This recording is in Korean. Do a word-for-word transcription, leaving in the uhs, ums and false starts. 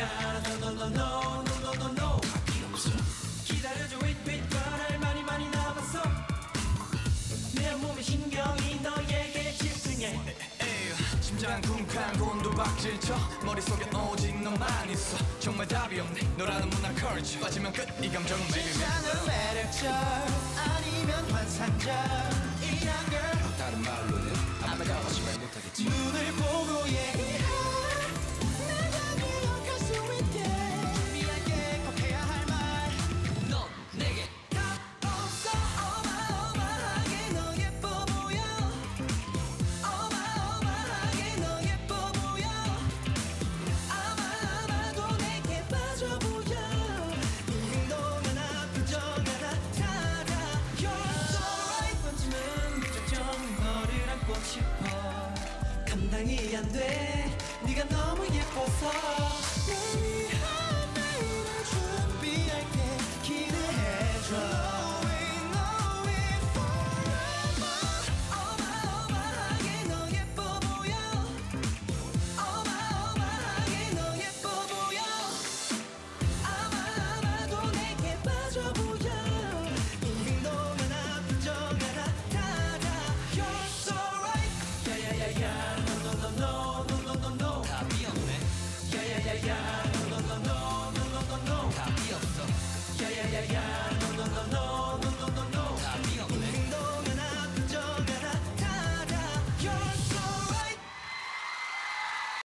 않아 no no no no no no no 필요 없어 기다려줘 wait wait 말할 말이 많이 남았어 내 몸의 신경이 너에게 집중해 심장 쿵쾅 곤두박질쳐 머릿속에 오직 너만 있어 정말 답이 없네 너라는 문화 컬처 빠지면 끝 이 감정은 maybe 세상은 매력적 아니면 환상적이란 걸 다른 말로는 아마 답없이 말 못하겠지 눈을 보고 얘기해 내가 기억할 수 있게 준비할게 꼭 해야 할 말 넌 내게 답 없어 어마어마하게 너 예뻐 보여 어마어마하게 너 예뻐 보여 아마 아마도 내게 빠져 보여 이 행동 하나 표정 하나 다 달라요 Alright 번지는 무작정 너를 안고 싶어 감당이 안 돼 네가 너무 예뻐서 날 위한